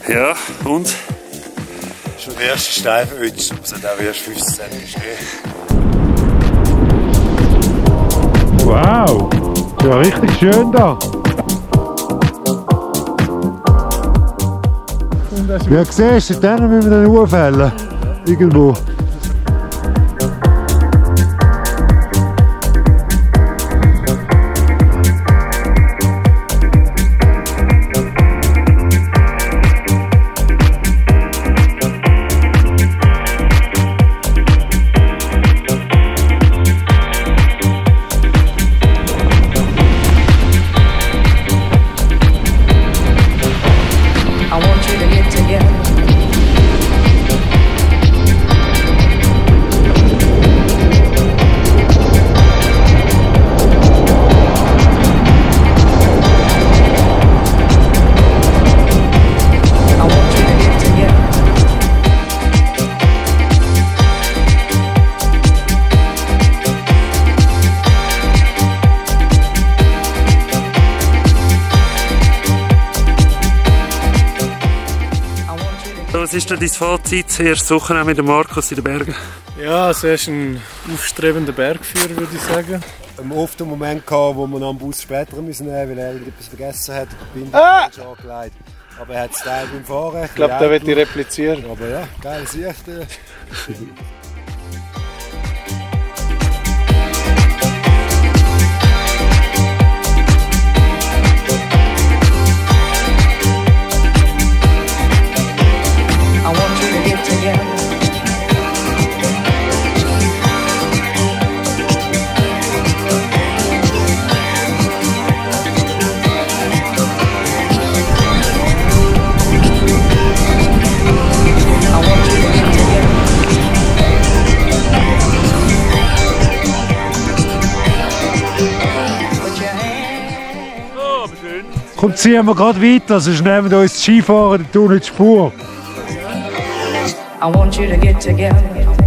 Ja, und? Schon der erste Stein verwünscht, es hat auch erst 15 cm Schnee. Wow, ja richtig schön da. Wie siehst du, dann müssen wir den auffällen. Irgendwo. Was ist denn dein Fazit? Erste Woche mit dem Markus in den Bergen? Ja, es ist ein aufstrebender Bergführer, würde ich sagen. Wir hatten oft einen Moment, wo wir noch einen Bus später müssen nehmen, weil er etwas vergessen hat und die Bindung angelegt. Aber er hat es Teil beim Fahren. Ich glaube, da wird ich replizieren. Aber ja, geile Sicht. Komm, ziehen wir gerade weiter, sonst nehmen wir uns das Skifahren und tun nicht die Spur. I want you to get together.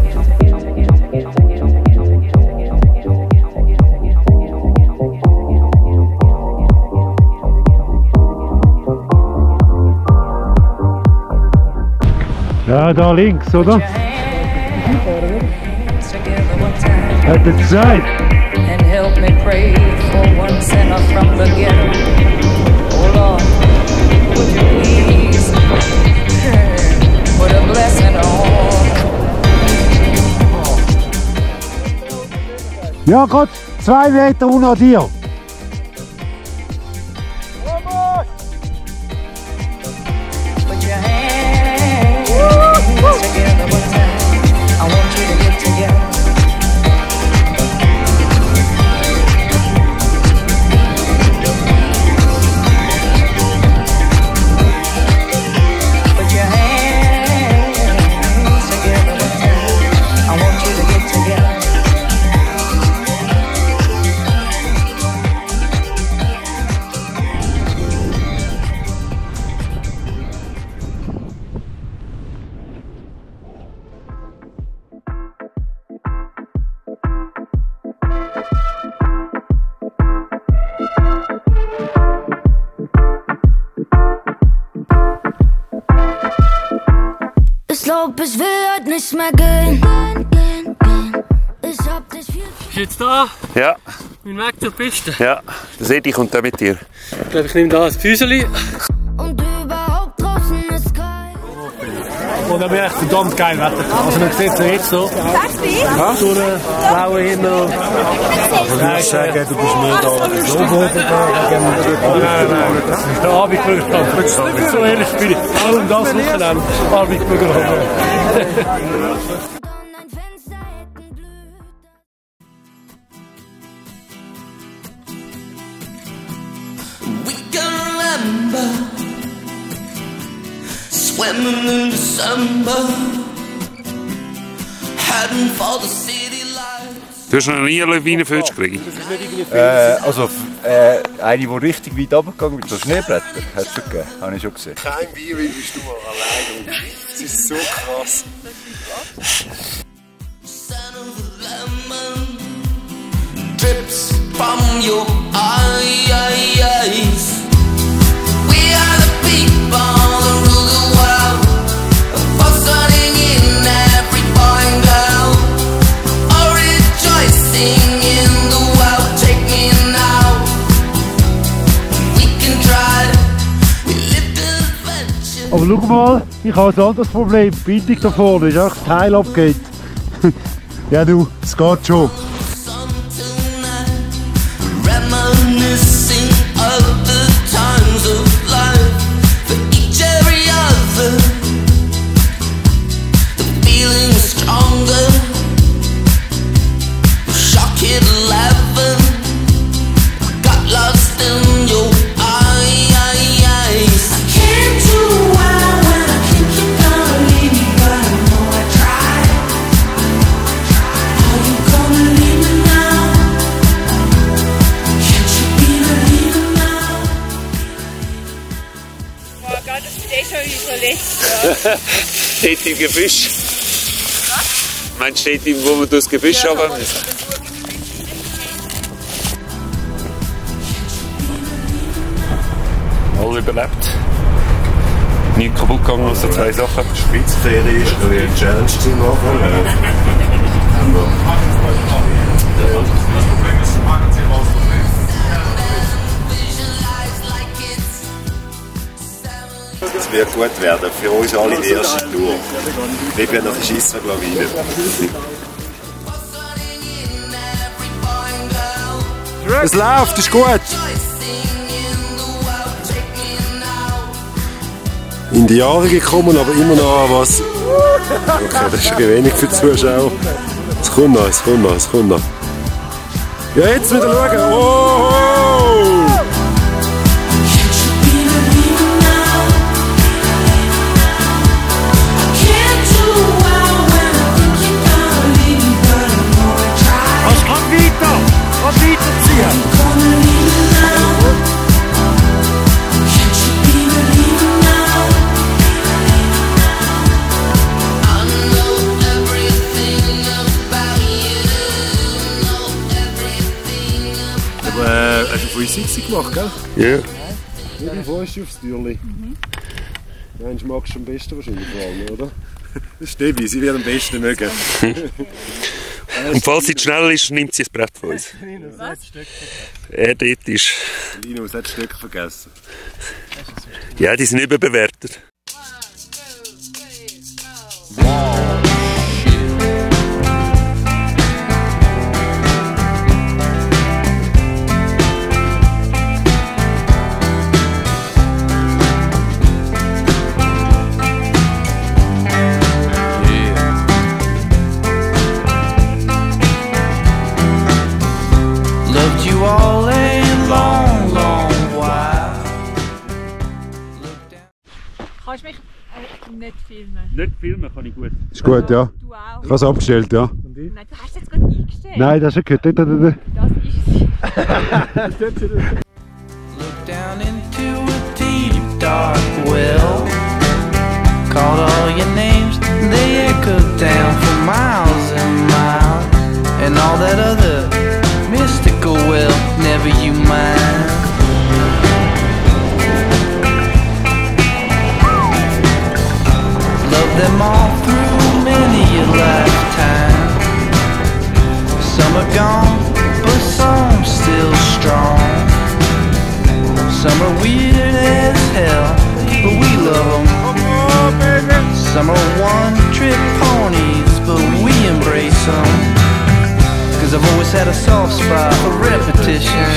Ja, da links, oder? Hat er gesagt? And help me pray for one sinner from the ghetto. Oh Lord, would you please put a blessing on? Ja, gerade 2 Meter unter dir. Put your hands together one time. I want you to get together. Ich glaub, es wird nicht mehr gehen. Ich hab dich viel. Bist du jetzt da? Ja. Mein Weg zur Piste. Ja, der Sedi kommt da mit dir. Ich glaube, ich nehme da ein Füßeli. Und überhaupt draußen ist geil. Und dann bin ich echt verdammt geil Wetter. Also man sieht es jetzt so. Ja? So eine blaue Himmel. Also du musst sagen, du bist mehr da. Nein. Das ist der Abendprogramm. So ehrlich bin ich. Allem das Wochenende. Abendprogramm. We can remember swimming in December, heading for the city lights. Du hast noch nie eine Lawinenfilz gekriegt? Eine, die richtig weit runtergegangen mit so Schneebrettern, hat es schon gegeben, habe ich schon gesehen. Kein Bier, wie bist du alleine. Das ist so krass. Scent of lemon drips from your eyes. We are the people that rule the world. Aber schau mal, ich habe ein anderes Problem. Die Bindung da vorne ist auch das Teil abgeht. Ja du, es geht schon. Reminiscing of the times of life for each every other. The feeling is stronger. Shock at 11. Got lost in your eyes. I can't do well when I think you're gonna leave me, but I know I tried. Are you gonna leave me now? Can't you be the leader now? Oh Gott, das steht schon überlegt. Steht im Gebüsch. Was? Meinst du, steht wo wir durchs Gebüsch runter müssen? Alle überlebt. Nicht kaputt gegangen, außer zwei Sachen. Spitzferien ist noch eine Challenge zu machen. Es wird gut werden, für uns alle die erste Tour. Wir werden nachher schiessen, glaube ich, rein. Es läuft, ist gut. In die Jahre gekommen, aber immer noch an was. Okay, das ist ein wenig für die Zuschauer. Es kommt noch, es kommt noch, es kommt noch. Ja, jetzt wieder schauen. Oh! Es kann weiterziehen. Hast du von uns Sitzung gemacht, gell? Ja. Ja, die freust du aufs Türli. Mensch, magst du am besten wahrscheinlich vor allem, oder? Das ist Debbie, sie wird am besten mögen. Und falls sie schnell ist, nimmt sie das Brett von uns. Er dort ist. Linus hat Stück vergessen. Ja, die sind überbewertet. Kannst du mich nicht filmen? Nicht filmen kann ich gut. Ist gut, ja. Du auch? Ich habe es abgestellt, ja. Nein, du hast es jetzt gerade eingestellt. Nein, das ist gut. Das ist es. Look down into a deep dark well. Called all your names, they echoed down for miles and miles. And all that other mystical well, never you mind. Love them all through many a lifetime. Some are gone, but some still strong. Some are weird as hell, but we love them. Some are one-trick ponies, but we embrace them. Cause I've always had a soft spot for repetition.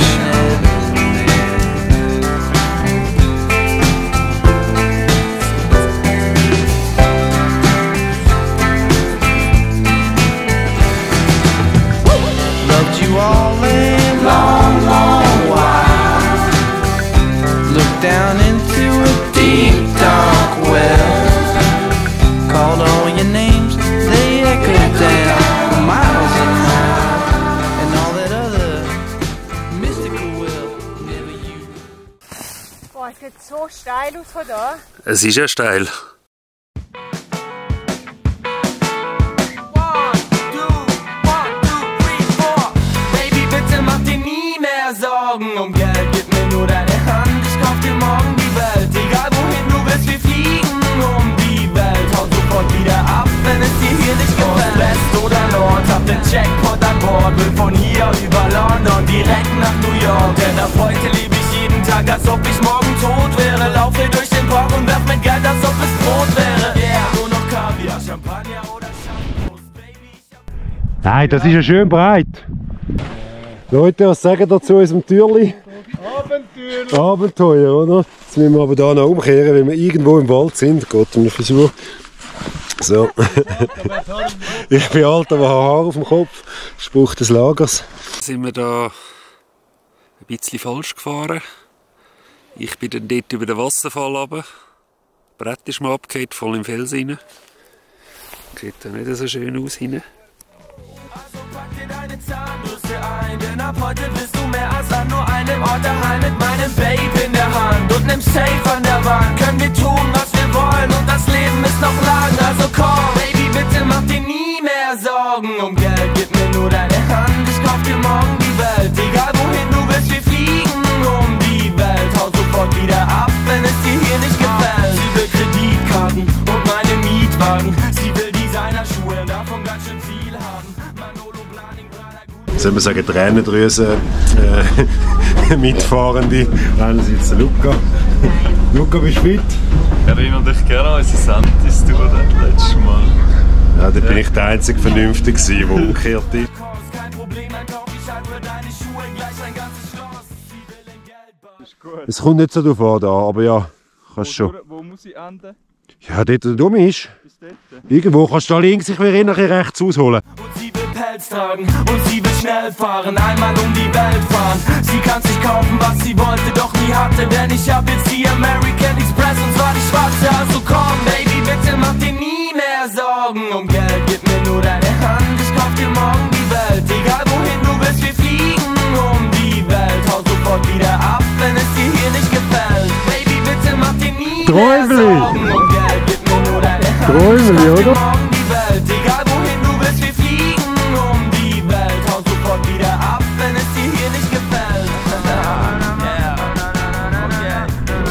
Loved you all a long, long while. Looked down into a deep, dark well. Called all your names, they echoed down for miles and miles. And all that other mystical well, never you. Boah, es geht so steil aus von da. Es ist ja steil. Um Geld, gib mir nur deine Hand, ich kauf dir morgen die Welt. Egal wohin du willst, wir fliegen um die Welt. Hau sofort wieder ab, wenn es dir hier nicht gefällt. West oder Nord, hab den Jackpot an Bord. Will von hier über London direkt nach New York. Denn ab heute lebe ich jeden Tag, als ob ich morgen tot wäre. Laufe durch den Park und werf mit Geld, als ob Nein, das ist ja schön breit. Leute, was sagen dazu unserem Türli? Abenteuer, oder? Jetzt müssen wir aber hier noch umkehren, weil wir irgendwo im Wald sind. Gott, um den Versuch. So. Ich bin alt, aber habe Haare auf dem Kopf. Spruch des Lagers. Sind wir da ein bisschen falsch gefahren. Ich bin dann dort über den Wasserfall runter. Das Brett ist mal abgefallen, voll im Fels rein. Sieht da nicht so schön aus hinten. Denn ab heute bist du mehr als an nur einem Ort daheim. Mit meinem Babe in der Hand und nem Safe an der Wand können wir tun, was wir wollen, und das Leben ist noch lang. Also komm, Baby, bitte mach dir nie mehr Sorgen um Geld. Gib mir nur deine Hand, ich kauf dir morgen die Welt. Egal wohin du willst, wir fliegen um die Welt. Hau sofort wieder ab, wenn es dir hier nicht gefällt. Sie will Kreditkarten und meine Mietwagen. Sie will Designerschuhe, davon ganz schön viel haben. Soll man sagen, Tränendrüsen Mitfahrende. Einerseits der Luca. Luca, bist du fit? Ich erinnere dich gerne an unsere Santis-Tour letztes Mal. Ja, da bin ich der einzige Vernünftige, der umgekehrt ist. Es kommt nicht so drauf an, da, aber ja, kannst schon. Wo muss ich enden? Ja, dort du dumm ist. Irgendwo kannst du da links, ich will rechts ausholen. Und sie will Pelz tragen und sie will schnell fahren, einmal um die Welt fahren. Sie kann sich kaufen, was sie wollte, doch nie hatte, denn ich hab jetzt die American Express und zwar die schwarze. Also komm, Baby, bitte mach dir nie mehr Sorgen um Geld. Gib mir nur deine Hand, ich kauf dir morgen die Welt. Egal wohin du willst, wir fliegen um die Welt. Hau sofort wieder ab, wenn es dir hier nicht gefällt. Baby, bitte mach dir nie mehr Sorgen um Geld. Gib mir nur deine Hand, Träumeli, oder? morgen die Welt. Egal wohin du willst, wir fliegen um die Welt. Hau sofort wieder ab, wenn es dir hier nicht gefällt. Yeah. Okay.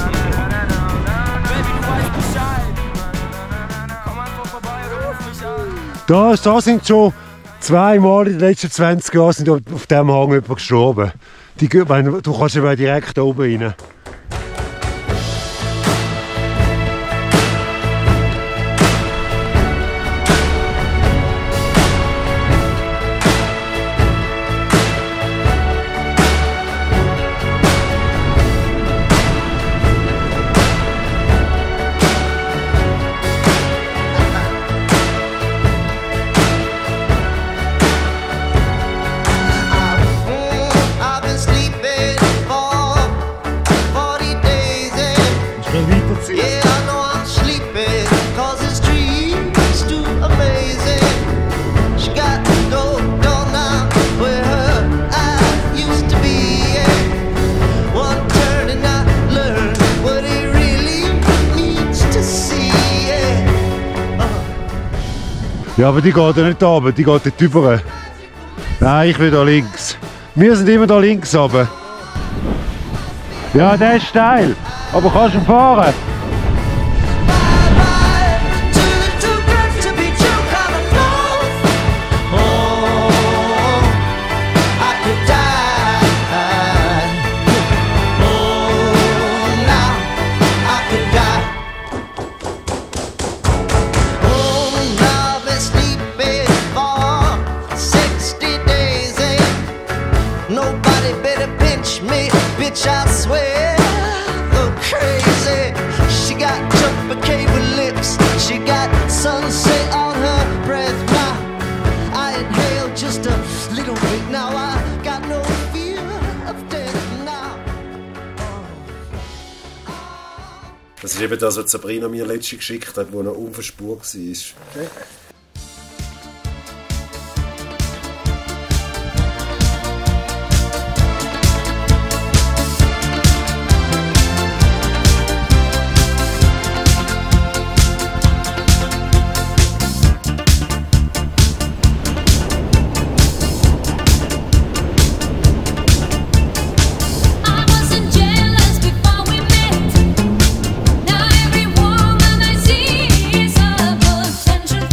Baby, du weißt Bescheid. Komm einfach vorbei oder ruf mich an. Da sind schon zweimal in den letzten 20 Jahren sind auf diesem Hang jemand gestorben. Du kannst ja direkt da oben rein. I've been sleeping for 40 days and yeah, I know I'm sleeping, cause this dream's too amazing. She got to go down now where her eyes used to be, yeah. One turn and I learned what it really means to see, yeah. Ja, aber die geht ja nicht da runter, die geht dort rüber. Nein, ich will da links. Wir sind immer da links runter. Ja, der ist steil, aber kannst du fahren? Nobody better pinch me, bitch, I swear. Look crazy. She got Tuppercake lips. She got sunset on her breath. Now I inhale just a little bit. Now I got no fear of death now. Das ist eben das, was Sabrina mir letztens geschickt hat, wo noch unverspurt war. I wasn't jealous before we met. Now every woman I see is a potential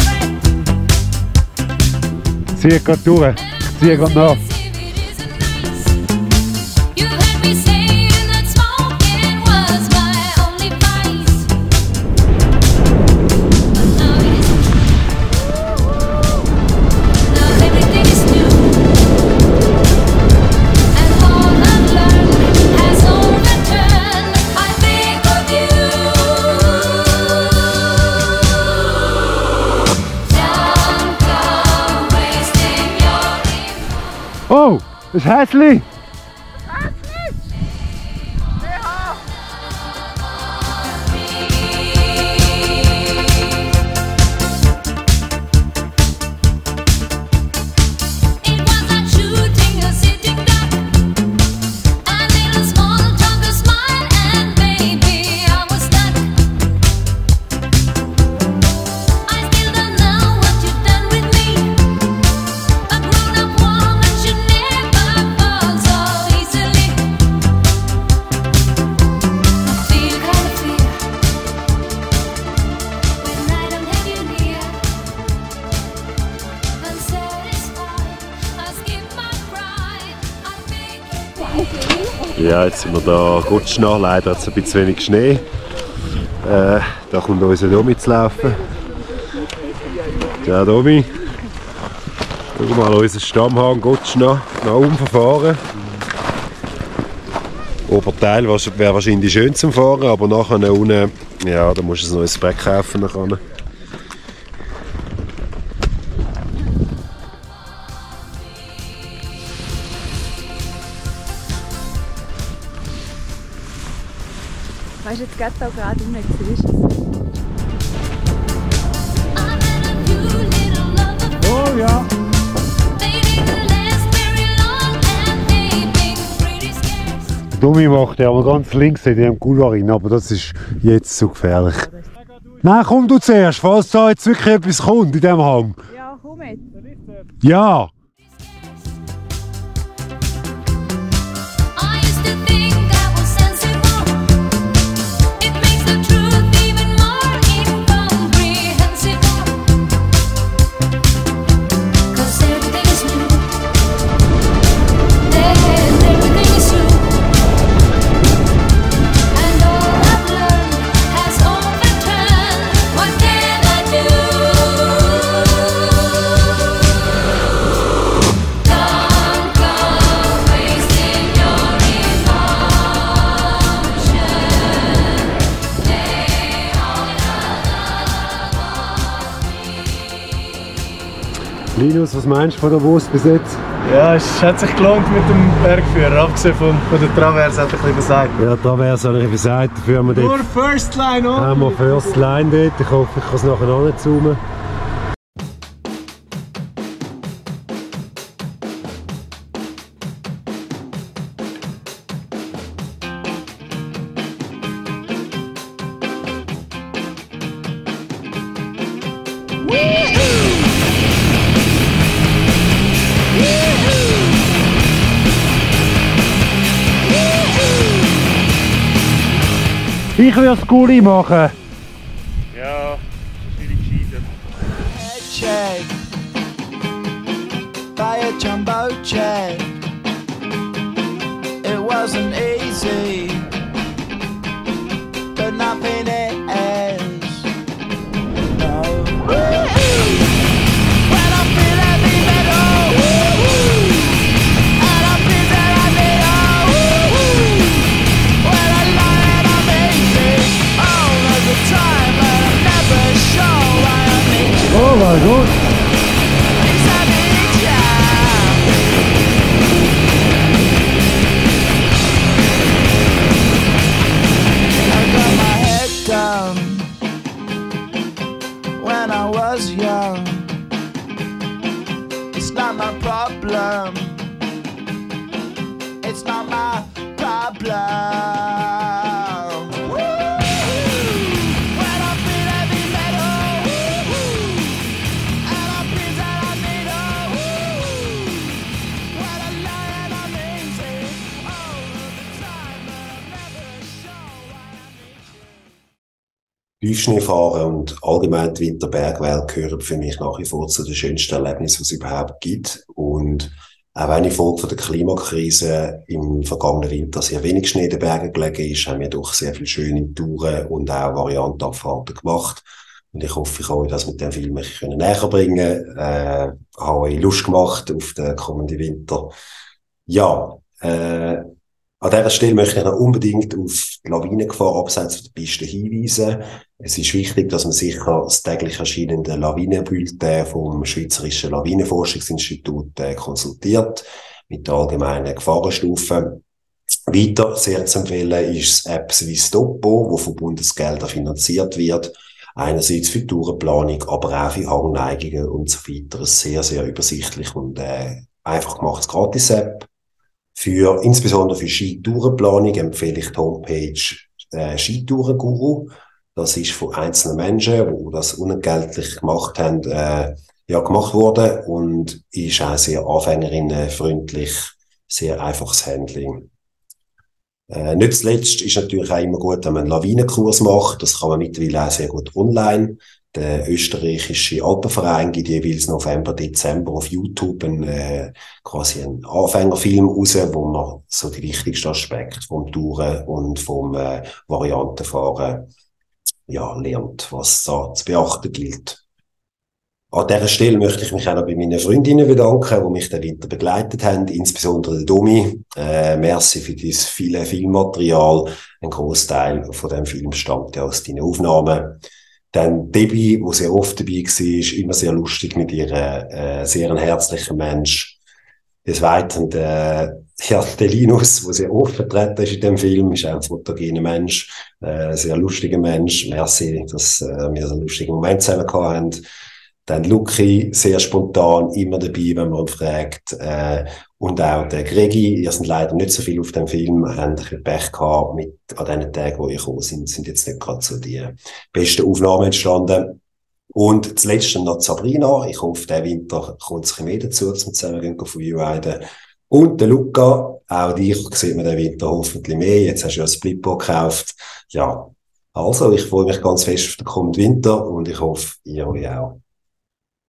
threat. Ziehe gerade durch. Ich ziehe gerade nach. You heard me saying that smoking was my only vice. But now everything Das ist Häsli! It was like shooting a sitting duck. A little small talk, a smile, and baby, I was stuck. I still don't know what you've done with me. A grown-up woman should never fall so easily. I feel kind of fear when I don't have you near. Unsatisfied, I skip my pride. I beg you. Ja, jetzt sind wir da Gutschnach. Leider hat es ein bisschen wenig Schnee. Da kommt unser Domi zu laufen. Der Domi. Schau mal, unser Stammhang Gutschnach nach oben verfahren. Oberteil wäre wahrscheinlich schön zum Fahren, aber nachher unten, ja, da musst du ein neues Bett kaufen. Nachher. Weißt du, jetzt geht da gerade um, jetzt siehst du es. Oh ja. Der Domi macht ja aber ganz links in dem Couloir rein, aber das ist jetzt zu gefährlich. Nein, komm du zuerst, falls da jetzt wirklich etwas kommt in diesem Hang. Ja, komm jetzt. Ja! I used to think I was sensible. It makes the truth even more incomprehensible. 'Cause everything is new. Then everything is true. And all I've learned has overturned. What can I do? Don't go wasting your emotion. Lay all Linus, was meinst du von der Wurst bis jetzt? Ja, es hat sich gelohnt mit dem Bergführer. Abgesehen von der Traverse hat er ein bisschen versagt. Ja, da wäre es eigentlich gesagt, dafür haben wir Nur dort First Line, oder? haben wir First Line dort. Ich hoffe, ich kann es nachher noch nicht zoomen. Ich würde es Gulli machen. Ja, schwierig gescheitert. Check by a jumbo jet. It wasn't easy, but nothing is. No. When I feel heavy metal, and I feel that I need when I lie and I'm easy all of the time, but I'm never sure why I need you. Oh mein Gott! When I was young, it's not my problem. It's not my problem. When I feel heavy metal, and I feel that I need when I lie and I'm easy all of the time, but I'm never sure why I need you. Tiefschnee fahren und allgemein die Winterbergwelt gehören für mich nach wie vor zu den schönsten Erlebnissen, die es überhaupt gibt. Und auch wenn infolge von der Klimakrise im vergangenen Winter sehr wenig Schnee in den Bergen gelegen ist, haben wir doch sehr viele schöne Touren und auch Variantenabfahrten gemacht. Und ich hoffe, ich kann euch das mit dem Film näher bringen. Habe euch Lust gemacht auf den kommenden Winter. Ja, an dieser Stelle möchte ich noch unbedingt auf die Lawinengefahr abseits der Piste hinweisen. Es ist wichtig, dass man sicher das täglich erscheinende Lawinenbulletin vom Schweizerischen Lawinenforschungsinstitut konsultiert. mit der allgemeinen Gefahrenstufe. Weiter sehr zu empfehlen ist das App Swisstopo, wo von Bundesgeldern finanziert wird. Einerseits für die Tourenplanung, aber auch für Hangneigungen und so weiter. Eine sehr, sehr übersichtlich und einfach gemachtes Gratis-App. Insbesondere für Skitourenplanung empfehle ich die Homepage Skitourenguru. Das ist von einzelnen Menschen, die das unentgeltlich gemacht haben, gemacht worden und ist auch sehr anfängerinnenfreundlich, sehr einfaches Handling. Nicht zuletzt ist natürlich auch immer gut, wenn man einen Lawinenkurs macht. Das kann man mittlerweile auch sehr gut online. Der österreichische Alpenverein gibt jeweils November, Dezember auf YouTube quasi einen Anfängerfilm raus, wo man so die wichtigsten Aspekte vom Touren und vom Variantenfahren lernt, was da zu beachten gilt. An dieser Stelle möchte ich mich auch noch bei meinen Freundinnen bedanken, die mich den Winter begleitet haben, insbesondere der Domi. Merci für dieses viele Filmmaterial. Ein Großteil von dem Film stammt ja aus deinen Aufnahmen. Dann Debbie, die sehr oft dabei war, immer sehr lustig mit ihr, sehr ein herzlicher Mensch. Des Weiteren der Linus, der sehr oft vertreten ist in dem Film, ist auch ein fotogener Mensch, sehr lustiger Mensch. Merci, dass wir so einen lustigen Moment zusammen gehabt haben. Dann Luki, sehr spontan, immer dabei, wenn man ihn fragt. Und auch der Gregi, ihr seid leider nicht so viel auf dem Film, haben ein bisschen Pech gehabt an den Tagen, wo ihr gekommen sind jetzt nicht gerade so die besten Aufnahmen entstanden. Und zuletzt noch Sabrina. Ich hoffe, der Winter kommt sich mehr dazu, zum zusammen Feuerweiden. Und der Luca, auch dich sieht man den Winter hoffentlich mehr. Jetzt hast du ja ein Splitboard gekauft. Ja, also, ich freue mich ganz fest auf den kommenden Winter und ich hoffe, ihr euch auch.